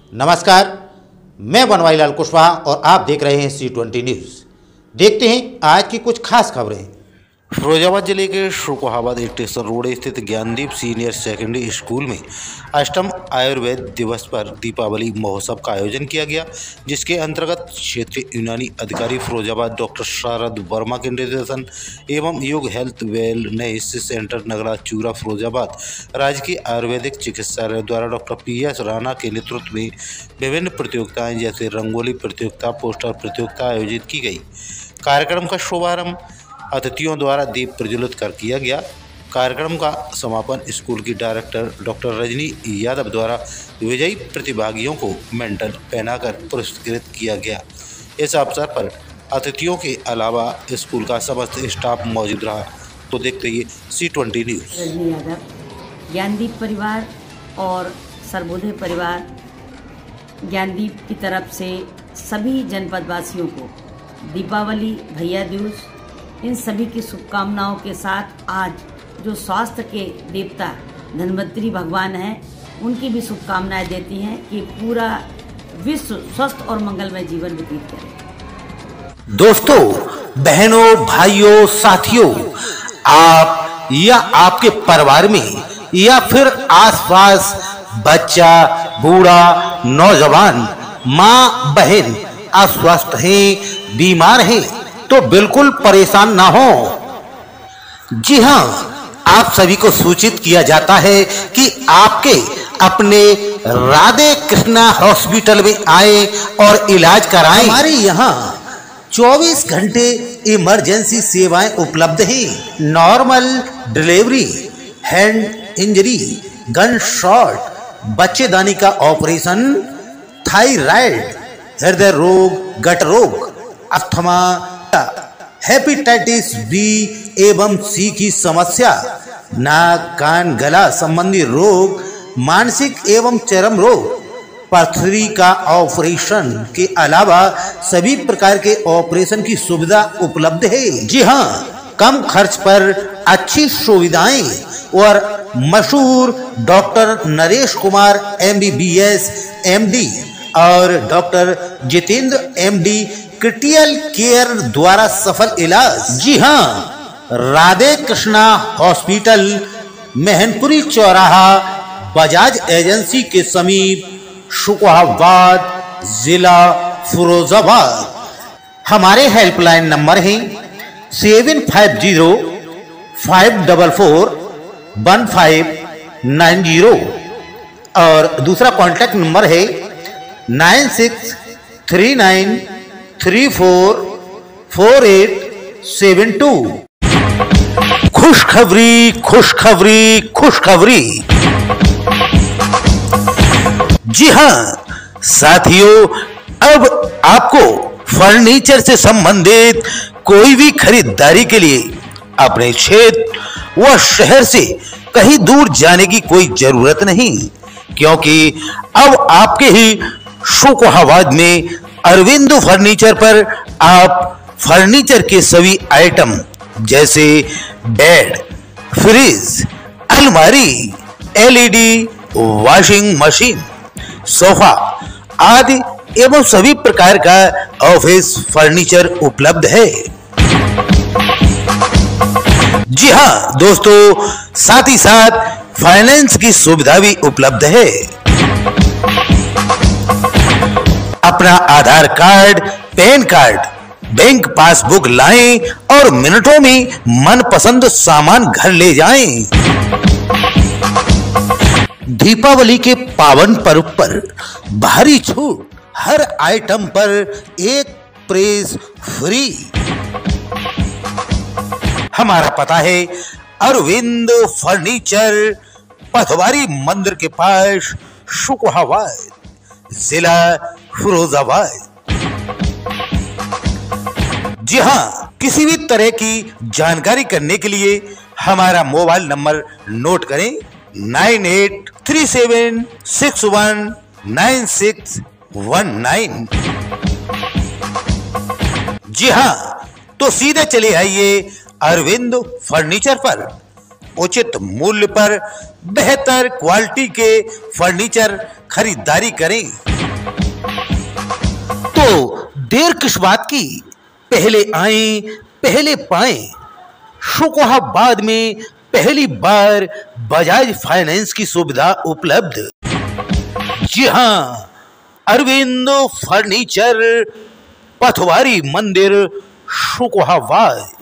नमस्कार, मैं बनवारीलाल कुशवाहा और आप देख रहे हैं C20 न्यूज़। देखते हैं आज की कुछ खास खबरें। फिरोजाबाद जिले के शुकोहाबाद स्टेशन रोड स्थित ज्ञानदीप सीनियर सेकेंडरी स्कूल में अष्टम आयुर्वेद दिवस पर दीपावली महोत्सव का आयोजन किया गया, जिसके अंतर्गत क्षेत्रीय यूनानी अधिकारी फिरोजाबाद डॉक्टर शारद वर्मा के निर्देशन एवं योग हेल्थ वेलनेस सेंटर नगरा चूरा फिरोजाबाद राजकीय आयुर्वेदिक चिकित्सालय द्वारा डॉक्टर PS राणा के नेतृत्व में विभिन्न प्रतियोगिताएं जैसे रंगोली प्रतियोगिता, पोस्टर प्रतियोगिता आयोजित की गई। कार्यक्रम का शुभारंभ अतिथियों द्वारा दीप प्रज्वलित कर किया गया। कार्यक्रम का समापन स्कूल की डायरेक्टर डॉक्टर रजनी यादव द्वारा विजयी प्रतिभागियों को मेडल पहनाकर पुरस्कृत किया गया। इस अवसर पर अतिथियों के अलावा स्कूल का समस्त स्टाफ मौजूद रहा। तो देखते ही C20 न्यूज़। रजनी यादव, ज्ञानदीप परिवार और सर्वोदय परिवार ज्ञानदीप की तरफ से सभी जनपदवासियों को दीपावली, भैया दूज, इन सभी की शुभकामनाओं के साथ आज जो स्वास्थ्य के देवता धन्वंतरी भगवान हैं, उनकी भी शुभकामनाएं देती हैं कि पूरा विश्व स्वस्थ और मंगलमय जीवन व्यतीत करे। दोस्तों, बहनों, भाइयों, साथियों, आप या आपके परिवार में या फिर आसपास बच्चा, बूढ़ा, नौजवान, माँ, बहन अस्वस्थ हैं, बीमार हैं, तो बिल्कुल परेशान ना हो। जी हां, आप सभी को सूचित किया जाता है कि आपके अपने राधे कृष्णा हॉस्पिटल में आए और इलाज कराएं। हमारे यहाँ 24 घंटे इमरजेंसी सेवाएं उपलब्ध हैं। Normal delivery, hand injury, gunshot, बच्चेदानी का ऑपरेशन, थायराइड, हृदय रोग, गट रोग, अस्थमा, हेपेटाइटिस B एवं C की समस्या, नाक, कान, गला संबंधी रोग, मानसिक एवं चर्म रोग, पथरी का ऑपरेशन के अलावा सभी प्रकार के ऑपरेशन की सुविधा उपलब्ध है। जी हां, कम खर्च पर अच्छी सुविधाएं और मशहूर doctor Naresh Kumar MBBS MD और doctor Jitendra MD critical care द्वारा सफल इलाज। जी हां, राधे कृष्णा हॉस्पिटल, मेहनपुरी चौराहा, बजाज एजेंसी के समीप, शुकोहाबाद, जिला फिरोजाबाद। हमारे हेल्पलाइन नंबर हैं 750-544-1590 और दूसरा कॉन्टैक्ट नंबर है 9639344872। खुशखबरी, खुशखबरी, खुशखबरी। जी हां साथियों, अब आपको फर्नीचर से संबंधित कोई भी खरीदारी के लिए अपने क्षेत्र व शहर से कहीं दूर जाने की कोई जरूरत नहीं, क्योंकि अब आपके ही शुकोहाबाद में अरविंद फर्नीचर पर आप फर्नीचर के सभी आइटम जैसे बेड, फ्रिज, अलमारी, LED, वॉशिंग मशीन, सोफा आदि एवं सभी प्रकार का ऑफिस फर्नीचर उपलब्ध है। जी हां दोस्तों, साथ ही साथ फाइनेंस की सुविधा भी उपलब्ध है। अपना Aadhaar card, PAN card, bank passbook लाएं और मिनटों में मनपसंद सामान घर ले जाएं। दीपावली के पावन पर्व पर भारी छूट, हर आइटम पर 1 प्रेस फ्री। हमारा पता है अरविंद फर्नीचर, पथवारी मंदिर के पास, शुकोहाबाद, जिला फिरोजाबाद। जी हां, किसी भी तरह की जानकारी करने के लिए हमारा मोबाइल नंबर नोट करें 9837619619। जी हां, तो सीधे चले आइए अरविंद फर्नीचर पर, उचित मूल्य पर बेहतर क्वालिटी के फर्नीचर खरीदारी करें। तो देर किस बात की, पहले आएं पहले पाएं। शुकोहाबाद में पहली बार बजाज फाइनेंस की सुविधा उपलब्ध। जी हां, अरविंद फर्नीचर, पथवारी मंदिर, शुकोहाबाद।